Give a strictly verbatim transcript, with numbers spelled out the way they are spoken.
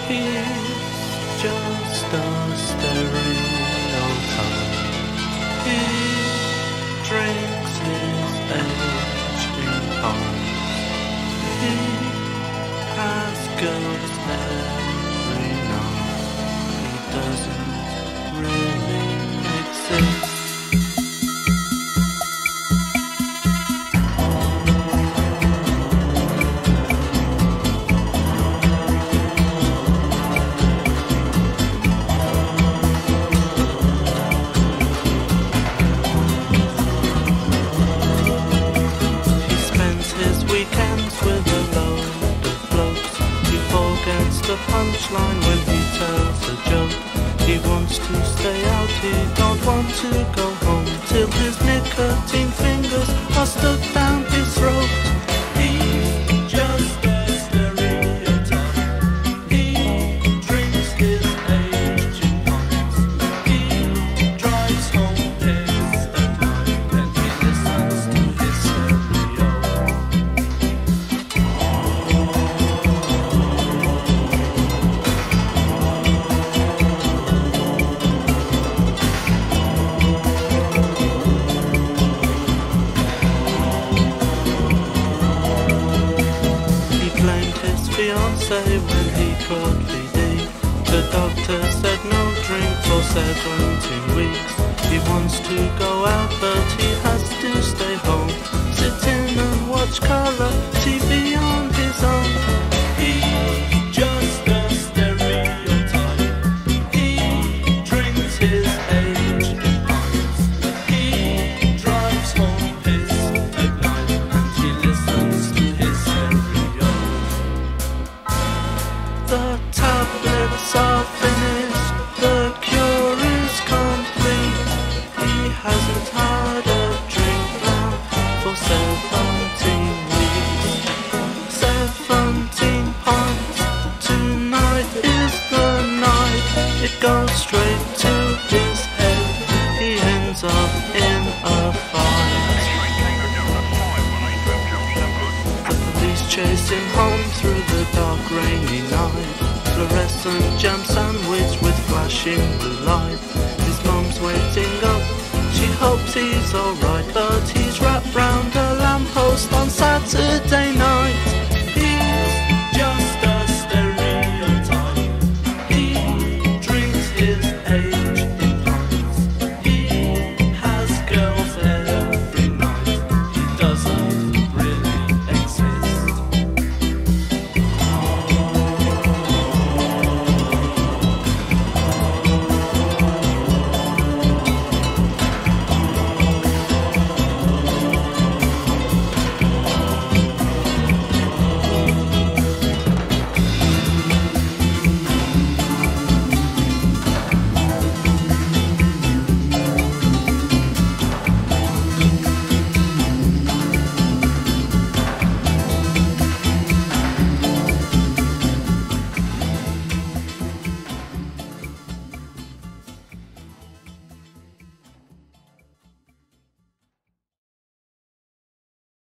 He's just a stereotype. He drinks his age in pints. He has girls every night. He doesn't really exist. The punchline when he tells a joke. He wants to stay out, he don't want to go home till his nicotine fingers are stuck down his throat. He's just a stereotype. He drinks his age in pints. He drives home pissed at night and he listens to his stereo. When he caught V D, the doctor said no drink for seventeen weeks. He wants to go out but he has to stay home, sit in and watch colour T V on his own. He's just a stereotype. He drinks his age in pints. He drives home pissed at night and he listens to his stereo. The tablets are finished, the cure is complete. He hasn't had a drink now for seventeen weeks. Seventeen pints, tonight is the night. It goes straight to his head, he ends up in a fight. The police chase him home through the dark rainy night. Fluorescent jam sandwich with flashing blue light. His mum's waiting up, she hopes he's alright, but he's wrapped round a lamppost on Saturday night.